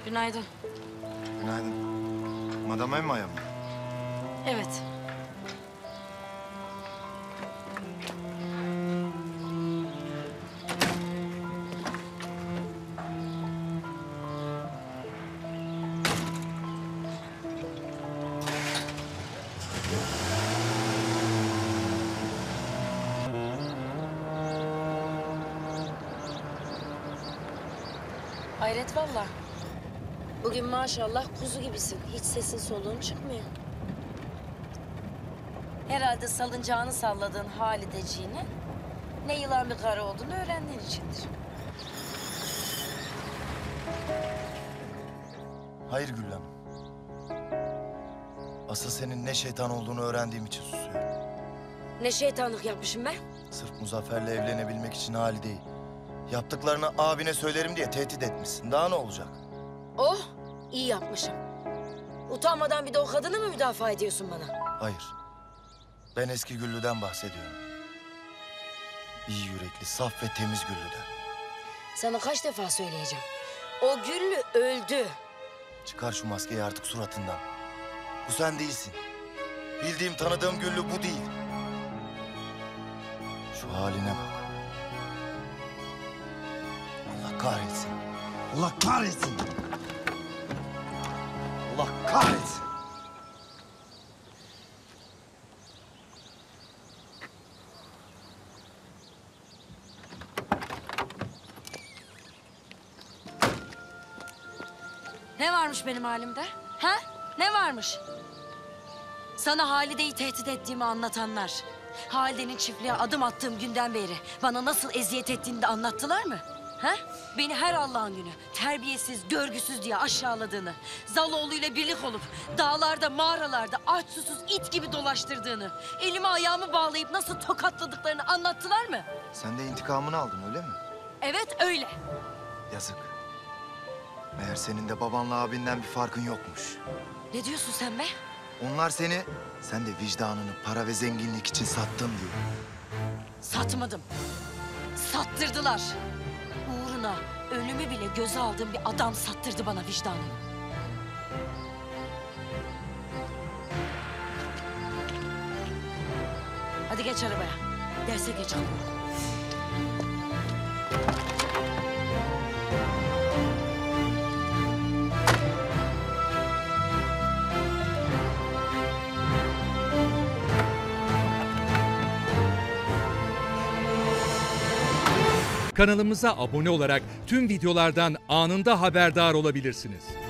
Günaydın. Günaydın. Madame Emma'ya mı? Evet. Hayret valla. Bugün maşallah kuzu gibisin. Hiç sesin soluğun çıkmıyor. Herhalde salıncağını salladığın Halideciğini ne yılan bir karı olduğunu öğrendiğin içindir. Hayır Güllem. Asıl senin ne şeytan olduğunu öğrendiğim için susuyorum. Ne şeytanlık yapmışım ben? Sırf Muzaffer'le evlenebilmek için Halide'yi. Yaptıklarını abine söylerim diye tehdit etmişsin. Daha ne olacak? Oh, iyi yapmışım. Utanmadan bir de o kadını mı müdafaa ediyorsun bana? Hayır. Ben eski Güllü'den bahsediyorum. İyi yürekli, saf ve temiz Güllü'den. Sana kaç defa söyleyeceğim. O Güllü öldü. Çıkar şu maskeyi artık suratından. Bu sen değilsin. Bildiğim, tanıdığım Güllü bu değil. Şu haline bak. Allah kahretsin. Allah kahretsin. Allah kahretsin. Ne varmış benim halimde? Ha? Ne varmış? Sana Halide'yi tehdit ettiğimi anlatanlar, Halide'nin çiftliğe adım attığım günden beri bana nasıl eziyet ettiğini de anlattılar mı? Ha? Beni her Allah'ın günü terbiyesiz, görgüsüz diye aşağıladığını, Zaloğlu'yla birlik olup dağlarda, mağaralarda aç susuz it gibi dolaştırdığını, elimi ayağımı bağlayıp nasıl tokatladıklarını anlattılar mı? Sen de intikamını aldın öyle mi? Evet, öyle. Yazık. Meğer senin de babanla abinden bir farkın yokmuş. Ne diyorsun sen be? Onlar seni, sen de vicdanını para ve zenginlik için sattın diye. Satmadım. Sattırdılar. Uğruna ölümü bile göze aldığım bir adam sattırdı bana vicdanını. Hadi geç arabaya. Derse geç kalma. Kanalımıza abone olarak tüm videolardan anında haberdar olabilirsiniz.